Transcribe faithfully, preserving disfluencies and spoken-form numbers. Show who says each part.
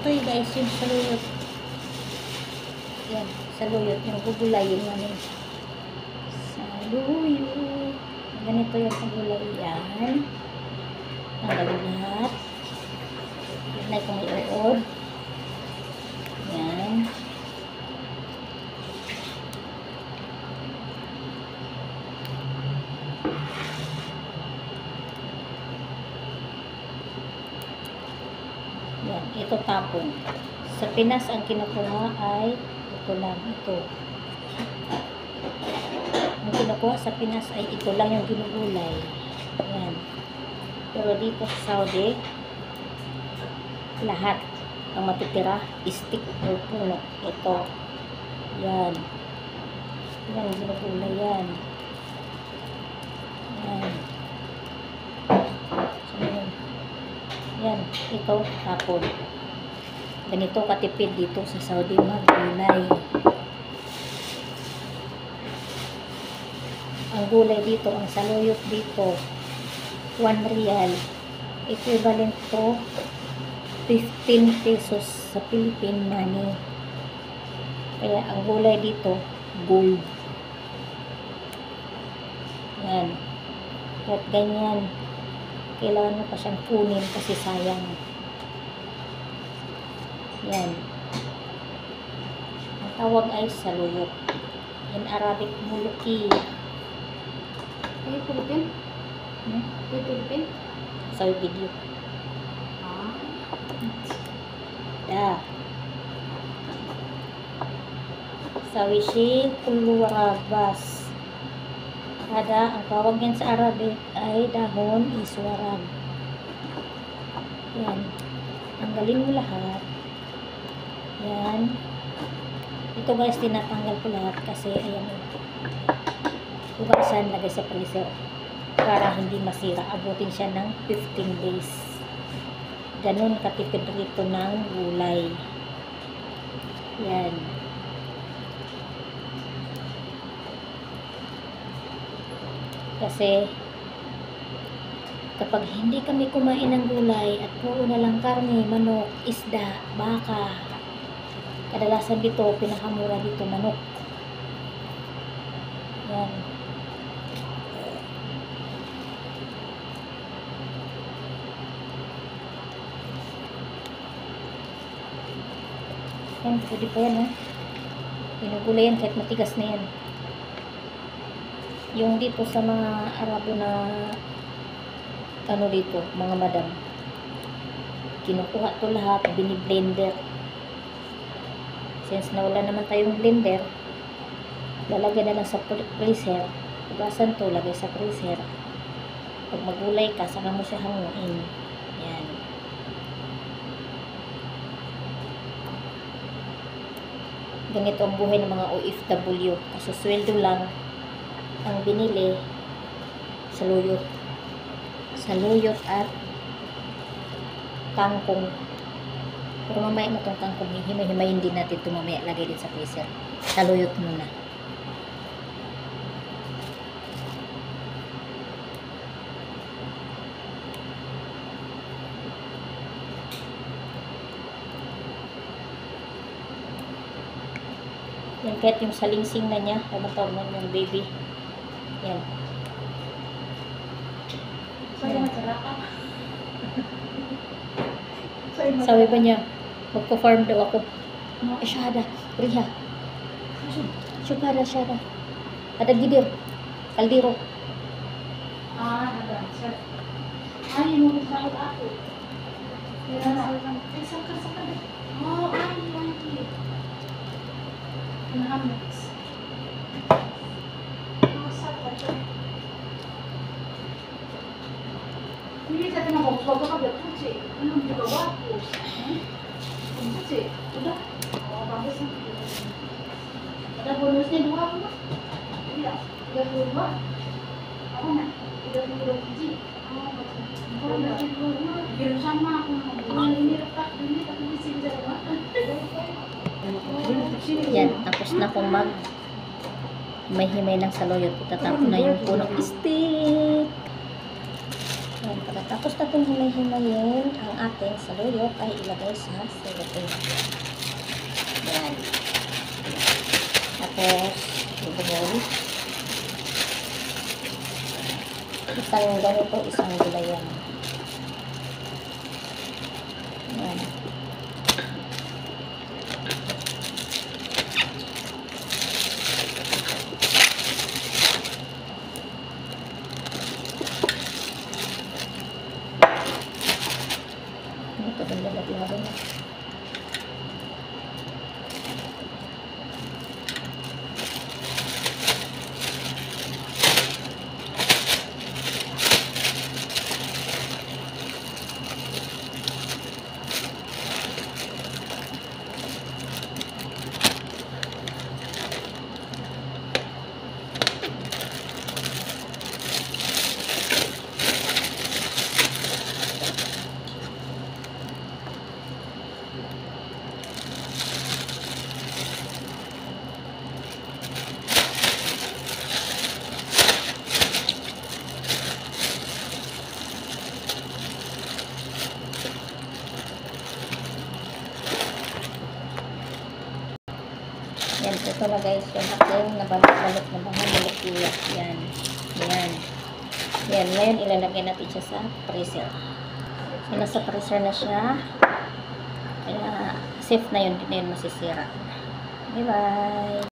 Speaker 1: Ito yung guys, yung saluyot. Yan, saluyot. Yung gugulayin namin. Saluyot. Ganito yung pagulay yan. Tanggalin lahat. Yan na kung may uod. Yan. Yan, ito tapon. Sa Pinas, ang kinukuha ay ito lang, ito. Ang kinukuha sa Pinas ay ito lang yung ginugulay. Yan. Pero dito sa Saudi, lahat ang matitira, stick o puno. Ito. Yan. Yan, ginugulay yan. Yan. So, yan. Yan, ito, tapon. Ganito katipid dito sa Saudi mag-gulay. Ang gulay dito, ang saluyot dito, one real, equivalent to fifteen pesos sa Philippine money. Kaya ang gulay dito, gold. Yan. At ganyan. Kailangan mo pa siyang kunin kasi sayang. Yan. Ang tawag ay saluyot. In Arabic, muluki.
Speaker 2: Ay, Philippine?
Speaker 1: Hmm?
Speaker 2: Ay, Philippine?
Speaker 1: Sabi video.
Speaker 2: Ah.
Speaker 1: Da. Sabi si kulwarabas. Ada, ang tawag yan sa Arabic ay dahon iswarag. Yan. Tanggalin mo lahat. Yan. Ito guys, tinatanggal ko lahat kasi ayan. Hugasan, lagay sa freezer para hindi masira. Abutin siya ng fifteen days. Ganun katipid rito ng gulay. Yan. Kasi kapag hindi kami kumain ng gulay at puro na lang karne, manok, isda, baka, kadalasan dito, pinakamura dito, manok. Yan. Yan, pwede pa yan, ha? Pinugulay yan kahit matigas na yan. Yung dito sa mga Arabo na ano dito, mga madam, kinukuha to lahat, bini-blender. Since nawala naman tayong blender, lalagay na lang sa freezer. Hugasan to, lagay sa freezer. Pag magulay ka, saka mo siya hanguin. Yan. Ganito ang buhay ng mga O F W. Kasi sweldo lang ang binili, saluyot. Saluyot at kangkong. Pero mamaya mo itong kangkong, himay-himayin din natin ito mamaya, lagay din sa freezer. Saluyot muna. Yan, kahit yung salingsing na niya, ano tawag na yung baby. Yan.
Speaker 2: Sorry, masarap ka.
Speaker 1: Sabi ba niya, magpa-farm daw ako. Eh, syada, riha. Syukara, syada. Ada gidir. Kaldiro.
Speaker 2: Ah, ada. Sir. Ay, yung mga sahod ako. Kaya na, ay, saka, saka. Oh, ay, ay. Nahamits. Oh, saka. Hindi sa tingin mo, bago ka ba? Tuchi. Anong di ba wapos? Tuchi. Udah. Oh, bagus na. Ada bonusnya dua apa? Tidak. Tiga puluh dua. Apa nak? Tiga puluh dua biji. Oh, bonusnya dua dua. Biar sama aku mau. Ini retak ini tapi di sini bisa dimakan.
Speaker 1: Yan, tapos na kung mag may himay ng saluyot. Itatapon na yung punong stick. Yan, para Tapos natin himay-himayin ang ating saluyot ay ilagay sa cellophane. Yan. Tapos, ibubol. Isang ganito, isang gulayan. Yan. Ito din lalagyan na. Yan, ito na guys, yung aking nabalot-balot na mga molekula. Yan. Yan. Yan, ngayon ilalagay natin siya sa freezer. So, nasa freezer na siya. Kaya, safe na yun, hindi na yun masisira. Bye-bye!